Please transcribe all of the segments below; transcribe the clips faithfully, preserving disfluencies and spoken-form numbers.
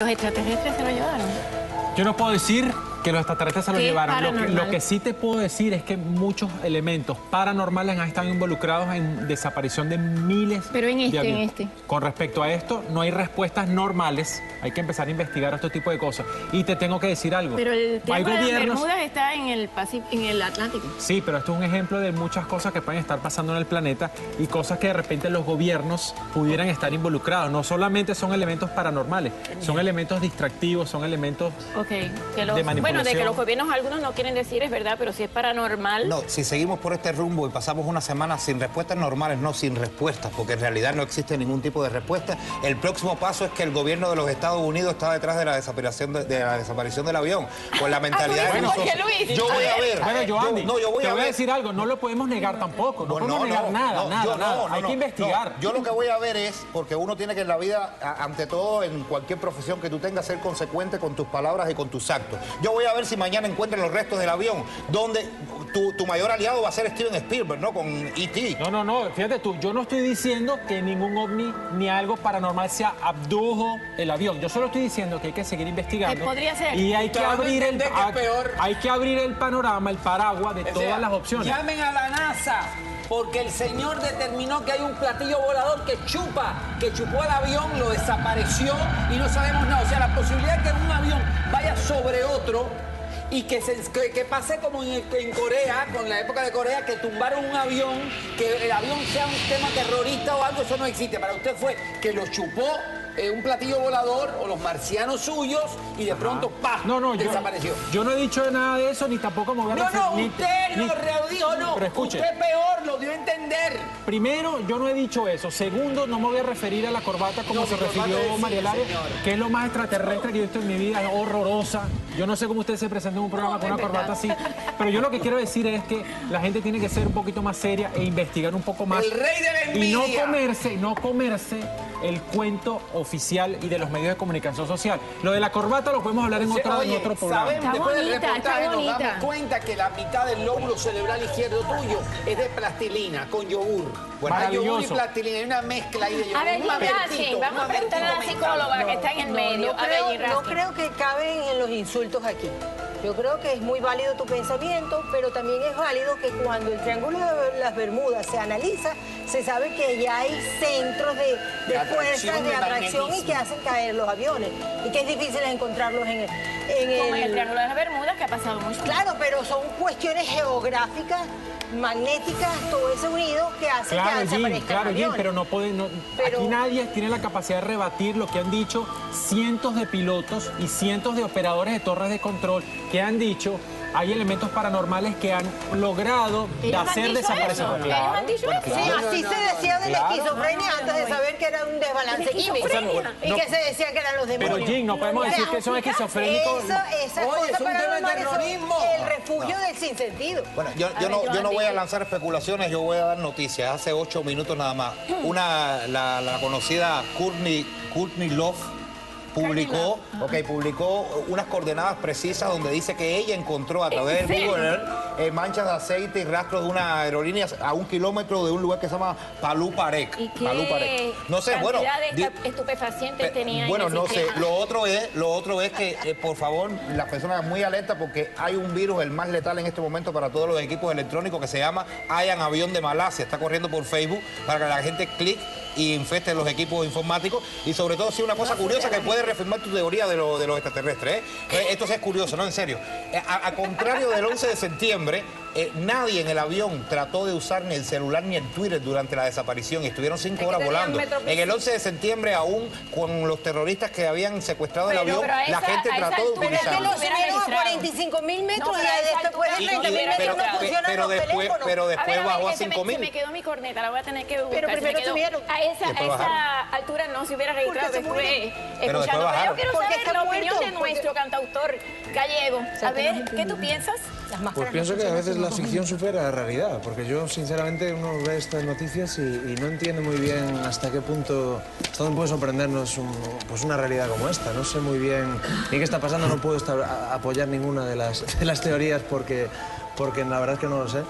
¿Los extraterrestres se lo llevaron? Yo no puedo decir que los extraterrestres se lo llevaron. Lo que, lo que sí te puedo decir es que muchos elementos paranormales han estado involucrados en desaparición de miles Pero en este, de en aviones. este. Con respecto a esto, no hay respuestas normales. Hay que empezar a investigar este tipo de cosas. Y te tengo que decir algo. Pero el tema hay de las gobiernos... Bermudas está en el, Pacífico, en el Atlántico. Sí, pero esto es un ejemplo de muchas cosas que pueden estar pasando en el planeta y cosas que de repente los gobiernos pudieran estar involucrados. No solamente son elementos paranormales, son elementos distractivos, son elementos okay. que los, de manipulación. Bueno, de que los gobiernos algunos no quieren decir es verdad, pero si es paranormal... No, si seguimos por este rumbo y pasamos una semana sin respuestas normales, no sin respuestas, porque en realidad no existe ningún tipo de respuesta, el próximo paso es que el gobierno de los Estados Unidos está detrás de la desaparición, de, de la desaparición del avión, con la mentalidad ah, de bueno, Luis. Luis. Yo voy a ver. Bueno, Joandy, yo, no, yo voy te a voy a ver. decir algo, no lo podemos negar tampoco, no Bueno, podemos no, negar no, nada, no, nada, yo, nada. no, no, Hay no, que investigar. no. Yo lo que voy a ver es, porque uno tiene que en la vida, a, ante todo en cualquier profesión que tú tengas, ser consecuente con tus palabras y con tus actos. Yo voy a ver si mañana encuentran los restos del avión, donde tu, tu mayor aliado va a ser Steven Spielberg, ¿no? Con E T No, no, no, fíjate tú, yo no estoy diciendo que ningún ovni ni algo paranormal se abdujo el avión. Yo solo estoy diciendo que hay que seguir investigando. ¿Qué podría ser? Y hay que abrir el, que es peor. hay que abrir el panorama, el paraguas de O todas sea, las opciones. Llamen a la NASA, porque el señor determinó que hay un platillo volador que chupa, que chupó el avión, lo desapareció y no sabemos nada. O sea, la posibilidad de que un avión vaya sobre otro y que, se, que, que pase como en, en Corea, con la época de Corea, que tumbaron un avión, que el avión sea un tema terrorista o algo, eso no existe. Para usted fue que lo chupó eh, un platillo volador o los marcianos suyos y de pronto, ¡pah!, No, no, yo, desapareció. yo no he dicho nada de eso, ni tampoco me voy a No, referir- no, ni- usted ni- lo dijo, no. Pero escuche. Usted peor, lo dio a entender. Primero, yo no he dicho eso. Segundo, no me voy a referir a la corbata como No, se mi corbata refirió es- María sí, Laria, señor. que es lo más extraterrestre que yo he visto en mi vida, es horrorosa. Yo no sé cómo usted se presenta en un programa No, con es una corbata verdad. así, pero yo lo que quiero decir es que la gente tiene que ser un poquito más seria e investigar un poco más. El rey de la Y no envidia. comerse, no comerse el cuento oficial y de los medios de comunicación social. Lo de la corbata lo podemos hablar en, O sea, otra, oye, en otro programa. sabemos, Está después del bonita, reportaje está nos damos bonita. cuenta que la mitad del lóbulo cerebral izquierdo tuyo es de plastilina con yogur. Bueno, hay yogur y maravilloso. plastilina, hay una mezcla ahí de yogur. A ver, un Jim mamertito, Raskin, vamos a un preguntarle a la mamertito psicóloga mental. que está en el No, medio. no A ver, creo, Jim no Raskin. creo que caben en los insultos aquí. Yo creo que es muy válido tu pensamiento, pero también es válido que cuando el Triángulo de las Bermudas se analiza, se sabe que ya hay centros de, de De fuerzas, atracción, de de atracción y magnetismo. que hacen caer los aviones. Y que es difícil encontrarlos en el... En Como en el el- Triángulo de las Bermudas, que ha pasado mucho. Claro, pero son cuestiones geográficas, magnéticas, todo ese unido que hace Claro, que Jim, desaparezcan claro, Jim, aviones. pero no puede, no- Pero- aquí nadie tiene la capacidad de rebatir lo que han dicho cientos de pilotos y cientos de operadores de torres de control que han dicho hay elementos paranormales que han logrado Ellos han hacer dicho desaparecer. eso. Ellos han dicho bueno, eso. Sí, claro. así no, se no, decía de la claro. esquizofrenia No, no, antes de no, saber que era un desbalance químico. esquizofrenia. Y que se decía que eran los demonios. Pero Jim, no podemos decir que son esquizofrénicos. Eso, esas Oye, cosas es un tema de paranormales son terrorismo. el refugio del sinsentido. Bueno, yo, yo, ver, no, yo yo no voy a digo- lanzar especulaciones, yo voy a dar noticias. Hace ocho minutos nada más. Una, la, la conocida Courtney, Courtney Love publicó, okay, publicó unas coordenadas precisas donde dice que ella encontró a través del Google Earth eh, manchas de aceite y rastros de una aerolínea a un kilómetro de un lugar que se llama Palú Parek. ¿Y qué Palú Parek. No sé, bueno. cantidad de di- esta- estupefacientes Pe- tenía en Bueno, ese no sé. sistema? Lo otro es, lo otro es que, eh, por favor, las personas muy alertas porque hay un virus, el más letal en este momento para todos los equipos electrónicos, que se llama Hayan Avión de Malasia. Está corriendo por Facebook para que la gente clic y infeste los equipos informáticos. Y sobre todo, sí, una cosa curiosa que puede reafirmar tu teoría de, lo- de los extraterrestres. ¿eh? Eh, Esto sí es curioso, ¿no? En serio. Eh, A, a contrario del once de septiembre, eh, nadie en el avión trató de usar ni el celular ni el Twitter durante la desaparición y estuvieron cinco horas tenían volando. metro- En el once de septiembre, aún con los terroristas que habían secuestrado el Pero- avión, pero a la esa- gente a esa trató de altura- Pero es que utilizarlo. lo Hubiera subieron a registrado. cuarenta y cinco mil metros No, y pero a a esa después altura- de Y- treinta y- mil metros pero- no pe- funcionan pero los después- teléfonos. pero A después ver, a ver, bajó a que se me- cinco mil. Se me quedó mi corneta, la voy a tener que buscar. Pero se me primero quedó. subieron. A esa, a Después esa bajaron. altura no se hubiera registrado Porque se después mueren. Pero escuchando. después Pero yo bajaron. quiero Porque saber están la opinión muertos, de porque- nuestro cantautor gallego. A ver, ¿qué tú piensas? Las Pues máscaras pienso no que a funcionan veces sin la los ficción supera la realidad, porque yo sinceramente uno ve estas noticias y, y no entiende muy bien hasta qué punto, hasta dónde puede sorprendernos un- pues una realidad como esta. No sé muy bien ni qué está pasando, no puedo estar- a- apoyar ninguna de las, de las teorías porque, porque la verdad es que no lo sé.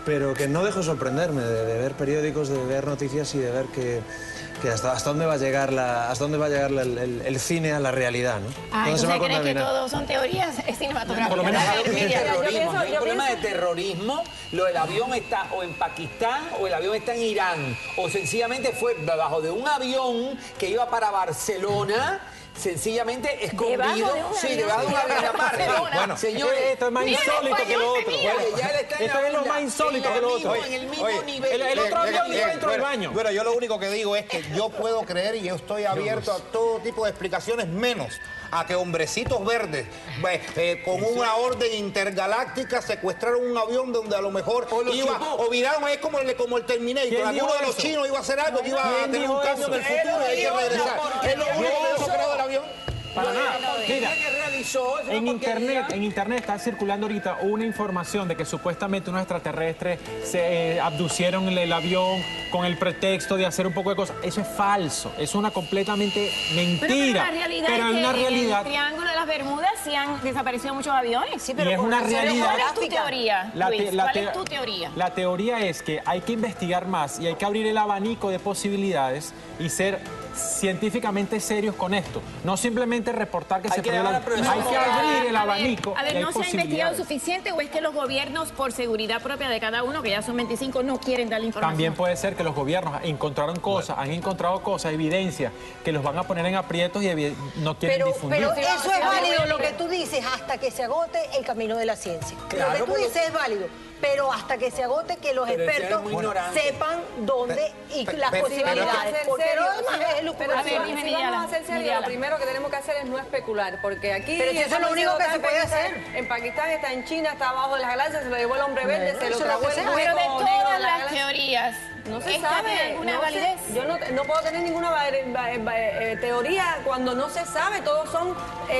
pero que no dejo de sorprenderme de, de ver periódicos, de ver noticias y de ver que, que hasta, hasta dónde va a llegar, la, hasta dónde va a llegar la, el, el cine a la realidad, ¿no? Ah, ¿Dónde se va a ¿usted cree que contaminar? todo son teorías cinematográficas? Por lo menos A ver, Es Miriam. terrorismo. yo pienso- Hay un yo problema pienso- de terrorismo. Lo del avión está o en Pakistán o el avión está en Irán. O sencillamente fue debajo de un avión que iba para Barcelona. Sencillamente escondido. Debajo de un Sí, avión. debajo de un avión aparte. Barcelona. Bueno, señores, Esto es más Mira, insólito que lo español, otro. mira. oye, ya él está en Esto la es lo isla, más insólito en que la lo mismo- otro. En el mismo Oye, nivel. el- el otro Bien, avión bien, iba dentro del bueno, baño. Bueno, yo lo único que digo es que yo puedo creer y yo estoy abierto a todo tipo de explicaciones, menos a que hombrecitos verdes eh, eh, con una orden intergaláctica secuestraron un avión donde a lo mejor O lo iba, chupó. o viraron, es como el, como el Terminator, ¿Quién alguno dijo de los eso? chinos iba a hacer algo que iba a ¿Quién tener dijo un cambio eso? en el futuro y hay que Él lo regresar. dijo, Es lo único que yo eso. creo del avión. Para nada. Mira, que realizó es una en porquería. internet, en internet está circulando ahorita una información de que supuestamente unos extraterrestres se eh, abducieron el, el avión con el pretexto de hacer un poco de cosas. Eso es falso, es una completamente mentira. Pero, pero la realidad Pero es en que una en realidad el Triángulo de las Bermudas sí han desaparecido muchos aviones. Sí, y pero es por una razones realidad. ¿Cuál es tu geográficas. teoría, La te- Luis? la ¿Cuál te- es tu teoría? La teoría es que hay que investigar más y hay que abrir el abanico de posibilidades y ser científicamente serios con esto. No simplemente reportar que Hay se que perdió la... llamar al profesor Hay que Morales. abrir el A ver, abanico. A ver, y hay ¿no se ha investigado posibilidades. suficiente o es que los gobiernos, por seguridad propia de cada uno, que ya son veinticinco, no quieren dar la información? También puede ser que los gobiernos encontraron cosas, han encontrado cosas, evidencia, que los van a poner en aprietos y evi- no quieren Pero, difundir. pero Sí, vamos, eso sí, es vamos, válido vamos. lo que tú dices hasta que se agote el camino de la ciencia. Claro, lo que tú porque- dices es válido, pero hasta que se agote que los Pero ese expertos es muy ignorante. sepan dónde y Pe- las pe- posibilidades. Ser Porque serio, lo demás si es va- elucubración. A ver, si dime, vamos Miriala, a ser serios, Miriala. lo primero que tenemos que hacer es no especular, porque aquí Pero si eso es lo estamos único que diciendo se puede está en hacer. Pakistán, En Pakistán está en China, está abajo de las galaxias, se lo llevó el hombre verde, Bueno, se lo eso es tragó lo el que sea. hueco Pero de negro de todas la las galaxia. teorías, No se ¿esta sabe. tiene alguna no sé. validez? Yo no, no puedo tener ninguna va- va- va- eh, teoría cuando no se sabe. Todos son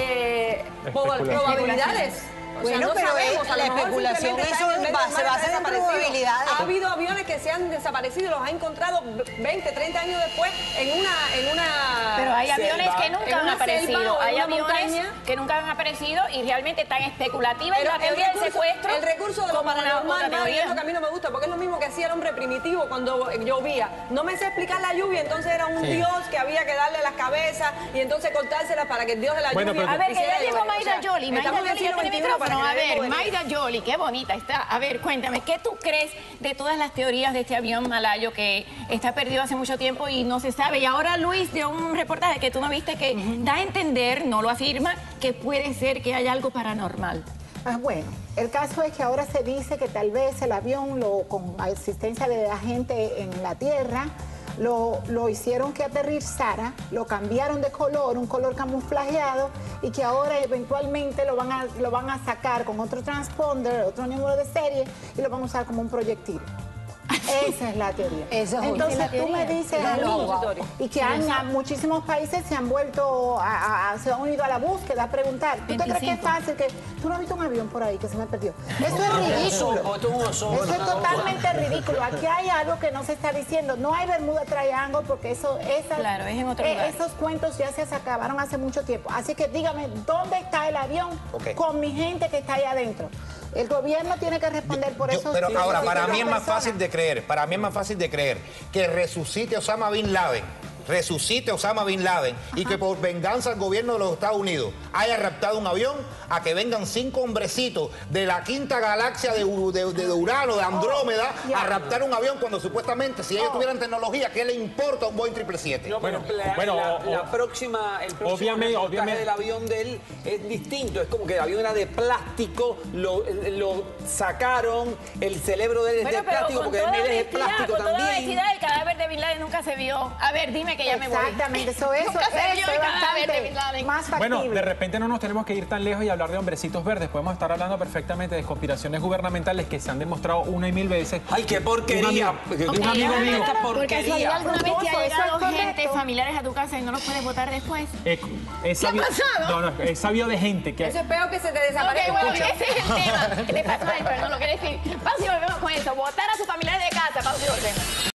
eh, proba- Especulación. probabilidades. O sea, Bueno, no pero sabemos. es- A lo la mejor especulación, simplemente eso está en el medio va- del se mar, basa está en desaparecido. probabilidades. Ha habido aviones que se han desaparecido y los ha encontrado veinte, treinta años después en una... En una Pero hay aviones selva, que en nunca han una aparecido. selva o en Hay una aviones montaña. que nunca han aparecido y realmente tan especulativa es Pero la teoría del recurso- secuestro. El recurso de lo como una paranormal, otra Mari, teoría. es lo que a mí no me gusta, porque es lo mismo que hacía el hombre primitivo cuando llovía. No me sé explicar la lluvia, entonces era un dios que había que darle las cabezas y entonces cortárselas para que el dios de la Bueno, lluvia... pero- A ver, que hiciera ya llegó llover. Mayra O sea, Yoli. Mayra estamos en el Yoli ya siglo tiene veintiuno para micrófono. que A le dé ver, poder. Mayra Yoli, qué bonita está. A ver, cuéntame, ¿qué tú crees de todas las teorías de este avión malayo que está perdido hace mucho tiempo y no se sabe? Y ahora Luis dio un reportaje que tú no viste que da a entender, no lo afirma, que puede ser que haya algo paranormal. Ah, bueno, el caso es que ahora se dice que tal vez el avión, lo, con la existencia de la gente en la Tierra, lo, lo hicieron que aterrizara, lo cambiaron de color, un color camuflajeado, y que ahora eventualmente lo van a, lo van a sacar con otro transponder, otro número de serie, y lo van a usar como un proyectil. Esa es la teoría. Esa es Entonces la tú teoría. me dices Esa a es la mí, teoría. y que han- muchísimos países se han vuelto, a, a- a- se han unido a la búsqueda, a preguntar. ¿Tú te crees que es veinticinco. fácil que tú no has visto un avión por ahí que se me perdió? Eso es ridículo. O tú un oso. Eso es totalmente ridículo. Aquí hay algo que no se está diciendo. No hay Bermuda Triangle porque eso, esas, Claro, es en otro eh, lugar. esos cuentos ya se acabaron hace mucho tiempo. Así que dígame, ¿dónde está el avión Ok. con mi gente que está ahí adentro? El gobierno tiene que responder por Yo- eso. pero ahora, para mí es más personas. fácil de creer, para mí es más fácil de creer que resucite Osama Bin Laden, resucite Osama Bin Laden y que por venganza el gobierno de los Estados Unidos haya raptado un avión a que vengan cinco hombrecitos de la quinta galaxia de, Ur- de- de Urano, de Andrómeda, Oh, ya. a raptar un avión cuando supuestamente si ellos tuvieran tecnología, ¿qué le importa a un Boeing siete siete siete? No, pero Bueno, la, bueno, la- o- la o- próxima, el próximo obviamente- reportaje obviamente. del avión de él es distinto. Es como que el avión era de plástico, lo, lo sacaron, el cerebro de él es Bueno, de pero plástico con porque toda él es de honestidad, plástico con toda también. honestidad, el cadáver de Bin Laden nunca se vio. A ver, dime que ya me voy. Exactamente, eso, eso, Nunca se vio eso el es cadáver de Bin bastante Laden. más factible. Bueno, de repente no nos tenemos que ir tan lejos y hablar de hombrecitos verdes. Podemos estar hablando perfectamente de conspiraciones gubernamentales que se han demostrado una y mil veces. ¡Ay, qué porquería! Un amigo, un amigo mío. Esta Porque si porquería. alguna vez te Eso ha es llegado correcto. gente, familiares a tu casa y no los puedes votar después. eh, he sabido, pasado? no, no, he sabido de gente que... Eso es peor que se te Ok, desaparezca. bueno, ese es el tema. ¿Qué te pasó? Ay, perdón, lo que decir. Pausa y volvemos con eso. Votar a sus familiares de casa. Pausa y volvemos.